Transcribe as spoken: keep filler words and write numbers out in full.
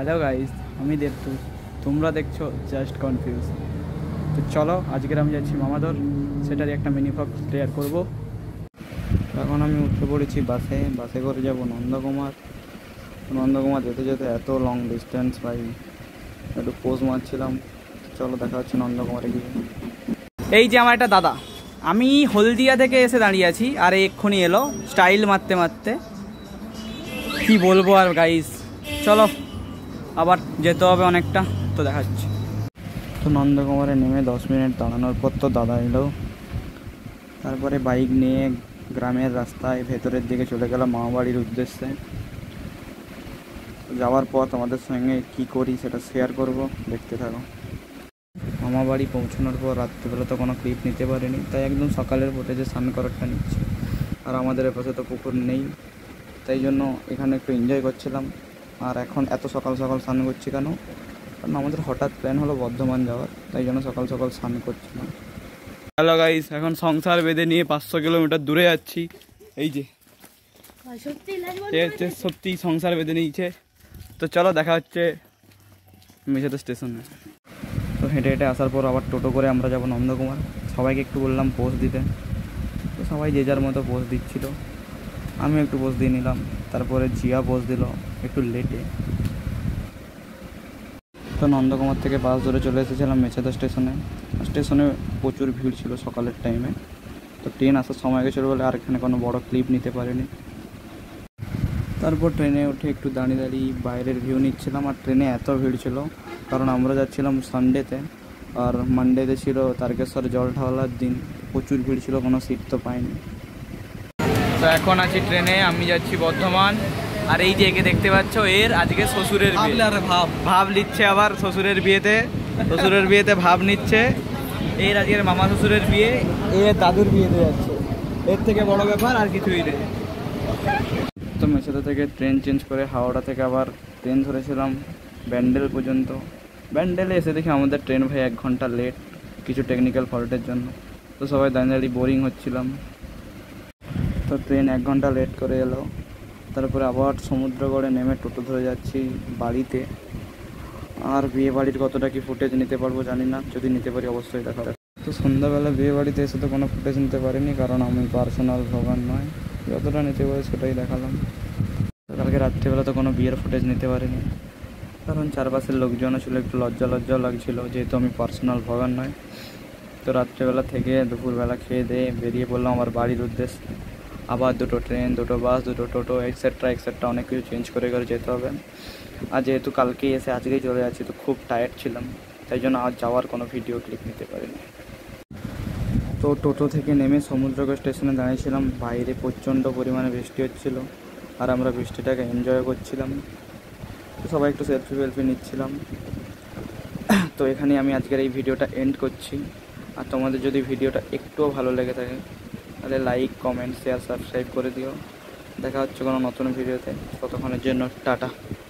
Hello guys, আমি দেবতু, তোমরা দেখছো জাস্ট কনফিউজ। তো চলো, আজকের আমি যাচ্ছি মামাদর, সেটারই একটা মিনি ব্লগ শেয়ার করবো। এখন আমি উঠে পড়েছি বাসে বাসে করে যাব নন্দকুমার। নন্দকুমার যেতে যেতে এত লং ডিস্টেন্স ভাই, একটু পোজ মারছিলাম। চলো দেখা হচ্ছে নন্দকুমারে গিয়ে। এই যে আমার একটা দাদা, আমি হলদিয়া থেকে এসে দাঁড়িয়ে আছি, আর এক্ষুনি এলো স্টাইল মারতে মারতে। কি বলবো আর গাইস, চলো আবার যেতে হবে অনেকটা, তো দেখাচ্ছি। তো নন্দকুমারে নেমে দশ মিনিট দাঁড়ানোর পর তো দাদা এলো। তারপরে বাইক নিয়ে গ্রামের রাস্তায় ভেতরের দিকে চলে গেলাম মামাবাড়ির উদ্দেশ্যে। যাওয়ার পর তোমাদের সঙ্গে কি করি সেটা শেয়ার করব, দেখতে থাকো। মামাবাড়ি পৌঁছানোর পর রাত্রিবেলা তো কোনো ক্লিপ নিতে পারিনি, তাই একদম সকালের ফুটেজে স্নান করারটা নিচ্ছি। আর আমাদের পাশে তো পুকুর নেই, তাই জন্য এখানে একটু এনজয় করছিলাম। আর এখন এত সকাল সকাল স্নান করছি কেন, কারণ আমাদের হঠাৎ প্ল্যান হলো বর্ধমান যাওয়ার, তাই জন্য সকাল সকাল স্নান করছিলাম। হ্যালো গাইস, এখন সংসার বেঁধে নিয়ে পাঁচশো কিলোমিটার দূরে যাচ্ছি। এই যে হচ্ছে সত্যি সংসার বেঁধে নিয়েছে। তো চলো দেখা হচ্ছে মেছেদা স্টেশনে। তো হেঁটে হেঁটে আসার পর আবার টোটো করে আমরা যাব নন্দকুমার। সবাইকে একটু বললাম পোস্ট দিতে, তো সবাই যে যার মতো পোস্ট দিচ্ছিল, আমি একটু পোস্ট দিয়ে নিলাম। তারপরে জিয়া পোস্ট দিল একটু লেটে। তো নন্দকুমার থেকে বাস ধরে চলে এসেছিলাম মেছেদা স্টেশনে। স্টেশনে প্রচুর ভিড় ছিল সকালের টাইমে, তো ট্রেন আসার সময় গেছিলো বলে আর এখানে কোনো বড় ক্লিপ নিতে পারিনি। তারপর ট্রেনে উঠে একটু দাঁড়িয়ে দাঁড়িয়ে বাইরের ভিউ নিচ্ছিলাম। আর ট্রেনে এত ভিড় ছিল, কারণ আমরা যাচ্ছিলাম সানডেতে, আর মানডেতে ছিল তারকেশ্বর জল ঢালার দিন। প্রচুর ভিড় ছিল, কোনো সিট তো পাইনি। তো এখন আছি ট্রেনে, আমি যাচ্ছি বর্ধমান। আর এই যে একে দেখতে পাচ্ছ, এর আজকে শ্বশুরের বিয়ে। ভাব ভাব নিচ্ছে আবার শ্বশুরের বিয়েতে, শ্বশুরের বিয়েতে ভাব নিচ্ছে। এর আজকের মামা শ্বশুরের বিয়ে, এর দাদুর বিয়েতে যাচ্ছে। এর থেকে বড় ব্যাপার আর কিছুই নেই। তো মেছেদা থেকে ট্রেন চেঞ্জ করে হাওড়া থেকে আবার ট্রেন ধরেছিলাম ব্যান্ডেল পর্যন্ত। ব্যান্ডেলে এসে দেখি আমাদের ট্রেন ভাই এক ঘন্টা লেট, কিছু টেকনিক্যাল ফল্টের জন্য। তো সবাই দাঁড়িয়ে দাঁড়িয়ে বোরিং হচ্ছিলাম। তো ট্রেন এক ঘন্টা লেট করে এলো। তারপরে আবার সমুদ্রগড়ে নেমে টোটো ধরে যাচ্ছি বাড়িতে। আর বিয়ে বাড়ির কতটা কি ফুটেজ নিতে পারবো জানি না, যদি নিতে পারি অবশ্যই দেখা যাবে। তো সন্ধ্যাবেলা বিয়ে বাড়িতে এসে তো কোনো ফুটেজ নিতে পারিনি, কারণ আমি পার্সোনাল ভ্লগার নয়। যতটা নিতে পারি সেটাই দেখালাম। কালকে রাত্রিবেলা তো কোনো বিয়ের ফুটেজ নিতে পারিনি, কারণ চারপাশের লোকজনও ছিল, একটু লজ্জা লজ্জাও লাগছিল, যেহেতু আমি পার্সোনাল ভ্লগার নয়। তো রাত্রিবেলা থেকে দুপুরবেলা খেয়ে দিয়ে বেরিয়ে পড়লাম আমার বাড়ির উদ্দেশ্যে। আবার দুটো ট্রেন, দুটো বাস, দুটো টোটো, এক্সেট্রা এক্সেট্রা অনেক কিছু চেঞ্জ করে করে যেতে হবে। আর যেহেতু কালকেই এসে আজকেই চলে যাচ্ছি, তো খুব টায়ার্ড ছিলাম, তাই জন্য আজ যাওয়ার কোনো ভিডিও ক্লিপ নিতে পারিনি। তো টোটো থেকে নেমে সমুদ্রগড় স্টেশনে দাঁড়িয়েছিলাম। বাইরে প্রচণ্ড পরিমাণে বৃষ্টি হচ্ছিল, আর আমরা বৃষ্টিটাকে এনজয় করছিলাম। তো সবাই একটু সেলফি ফেলফি নিচ্ছিলাম। তো এখানে আমি আজকের এই ভিডিওটা এন্ড করছি। আর তোমাদের যদি ভিডিওটা একটুও ভালো লেগে থাকে, তাহলে লাইক, কমেন্ট, শেয়ার, সাবস্ক্রাইব করে দিও। দেখা হচ্ছে কোনো নতুন ভিডিওতে, ততক্ষণের জন্য টাটা।